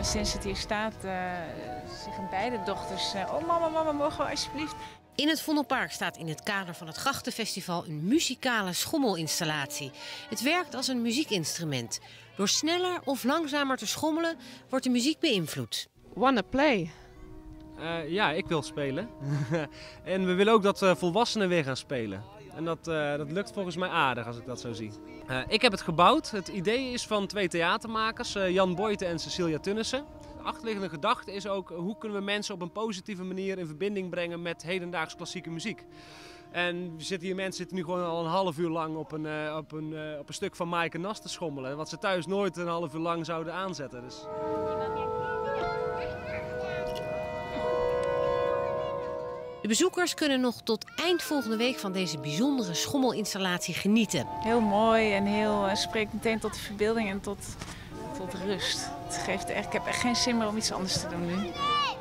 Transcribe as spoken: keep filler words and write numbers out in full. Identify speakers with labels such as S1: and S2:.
S1: Sinds het hier staat uh, zeggen beide dochters, uh, oh mama, mama, mogen we alsjeblieft.
S2: In het Vondelpark staat in het kader van het Grachtenfestival een muzikale schommelinstallatie. Het werkt als een muziekinstrument. Door sneller of langzamer te schommelen wordt de muziek beïnvloed.
S3: Wanna play?
S4: Uh, ja, ik wil spelen. En we willen ook dat uh, volwassenen weer gaan spelen. En dat, uh, dat lukt volgens mij aardig als ik dat zo zie. Uh, ik heb het gebouwd. Het idee is van twee theatermakers, uh, Jan Boyten en Cecilia Tunnissen. De achterliggende gedachte is ook hoe kunnen we mensen op een positieve manier in verbinding brengen met hedendaags klassieke muziek. En we zitten hier, mensen zitten nu gewoon al een half uur lang op een, uh, op een, uh, op een stuk van Maaike Nas te schommelen. Wat ze thuis nooit een half uur lang zouden aanzetten. Dus...
S2: De bezoekers kunnen nog tot eind volgende week van deze bijzondere schommelinstallatie genieten.
S1: Heel mooi en heel uh, spreekt meteen tot de verbeelding en tot, tot rust. Het geeft echt, ik heb echt geen zin meer om iets anders te doen nu.